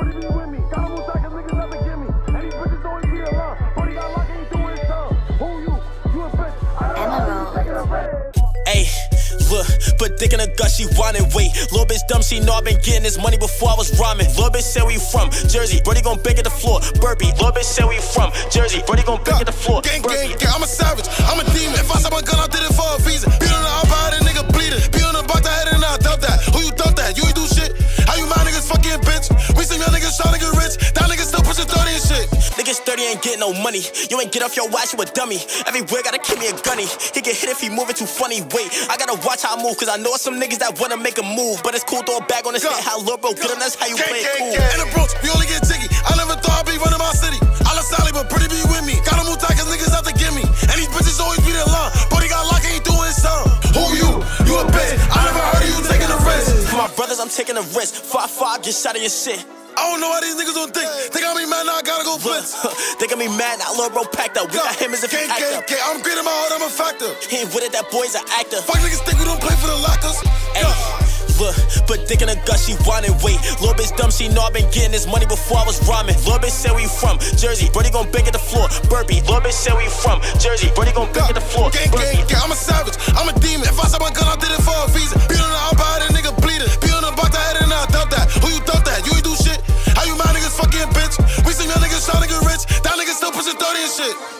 Brody be with me. Got him on side 'cause niggas never give me. And these bitches always be alone. Brody got locked, ain't doing his job. Who you? You a bitch. I don't know you taking a break. Ayy, look, put dick in her gut, she wanted weight. Lil' bitch dumb, she know I been getting this money before I was rhyming. Lil' bitch say where you from? Jersey. Brody gon' bang at the floor. Burpee. Lil' bitch say where you from? Jersey. Brody gon' bang at the floor. Gang, I'm a savage, I'm a demon. If I saw my gun, I did it for a reason. Beat on the up, I had a nigga bleeding. Be on the box, I had it and I doubt that. Who you thought that? You ain't do shit. How you my niggas fucking bitch? We see y'all niggas trying to get rich. That nigga still pushing 30 and shit. Niggas 30 ain't getting no money. You ain't get off your watch, you a dummy. Everywhere gotta keep me a gunny. He get hit if he moving too funny. Wait, I gotta watch how I move, cause I know some niggas that wanna make a move. But it's cool, throw a bag on his head. How Lil' bro get him, that's how you play it cool. In the Bronx, we only get jiggy. I never thought I'd be running my city. I love Sally, but Pretty be with me. Got him on tight 'cause niggas out to get me. And these bitches always be the line. Brody got locked, ain't doing his song. Who you? You a bitch. I never heard of you taking a risk. For my brothers, I'm taking a risk. 5-5, get shot of your shit. I don't know how these niggas don't think. They got me mad now, I gotta go blitz. They got me mad now, Lil' bro packed up. We got him as if he act up. I'm great in my heart, I'm a factor. He ain't with it, that boy's an actor. Fuck niggas think we don't play for the lockers. Ay, look, put dick in her gut, she wanted weight. Lil' bitch dumb, she know I been getting this money before I was rhyming. Lil' bitch say where you from? Jersey. Brody gon' bang at the floor. Burpee. Lil' bitch say where you from? Jersey. Brody gon' bang at the floor. Gang, I'm a savage, I'm a demon. If I saw my gun, I did it for a reason. Beat on the up, I had a nigga bleeding. Be on the box, I had it and I doubt that. Who you thought that? You ain't do shit. How you my niggas fucking bitch? We see y'all niggas trying to get rich. That nigga still pushing 30 and shit.